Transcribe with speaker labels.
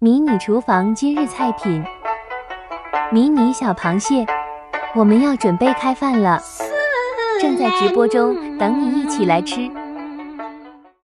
Speaker 1: 迷你厨房今日菜品：迷你小螃蟹。我们要准备开饭了，正在直播中，等你一起来吃。